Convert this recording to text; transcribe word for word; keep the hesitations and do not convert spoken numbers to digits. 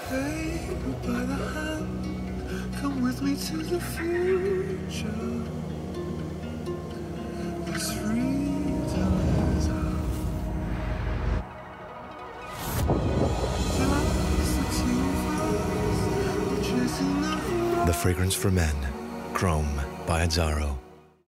Take me by the hand, come with me to the future. This freedom is ours. Just the two of us, chasing the The Fragrance for Men, Chrome by Azzaro.